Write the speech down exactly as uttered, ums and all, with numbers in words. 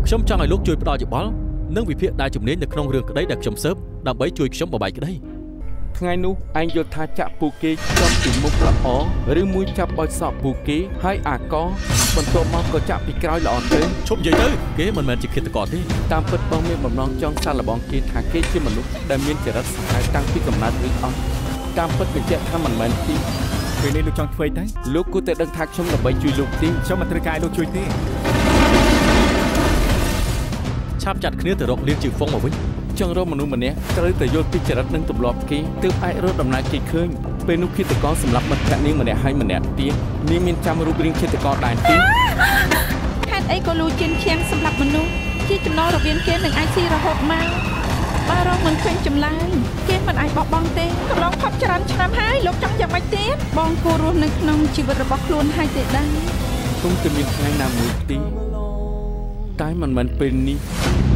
ខ្ញុំចង់ឲ្យលោកជួយផ្ដល់យោបល់និងវិភាគដែលជំនាញនៅក្នុងរឿងក្តីដែលខ្ញុំស៊ើបដើម្បីជួយខ្ញុំបបាយក្តីថ្ងៃនោះឯងយល់ថាចាក់ពូគេចំពីមុខល្អឬមួយចាប់បោចសក់ពូគេហើយអាកបន្ទាប់មកក៏ចាក់ពីក្រោយល្អទៅឈប់និយាយទៅគេមិនមែនជាឃាតករទេតាមពិតបងមានបំណងចង់សាកល្បងគេថាគេជាមនុស្សដែលមានចរិតសាហាវតាំងពីកំណើតឬអត់តាមពិតបញ្ជាក់ថាមិនមែនទីពេលនេះលោកចង់ធ្វើទៅលោកគួរតែដឹងថាខ្ញុំដើម្បីជួយលោកទីខ្ញុំមិនត្រូវការលោកជួយទេឆាប់ចាត់គ្នាទៅរកលៀនជីវហ្វុងមកវិញចង់រកមនុស្សម្នាក់ត្រូវតែយល់ពីចរិតនិងទម្លាប់គេទើបអាចរកដំណើរគេឃើញពេលនោះឃាតករសម្រាប់មិត្តភក្តិនាងម្នាក់ហើយម្នាក់ទៀតនាងមានចាំរូបរាងឃាតករដែរទេហេតុអីក៏លួចជៀនឈាមសម្រាប់មនុស្សជាចំណងរវាងគេនិងអាចស៊ីរហូតមកបើរងមិនឃើញចម្លើយគេមិនអាចបោះបង់ទេកន្លងផុតច្រើនឆ្នាំហើយលោកចង់យ៉ាងម៉េចទៀតបងគួររស់នៅក្នុងជីវិតរបស់ខ្លួនហើយទេដែរគង់តែមានថ្ងៃណាមួយទីតែមិនមែនពេលនេះ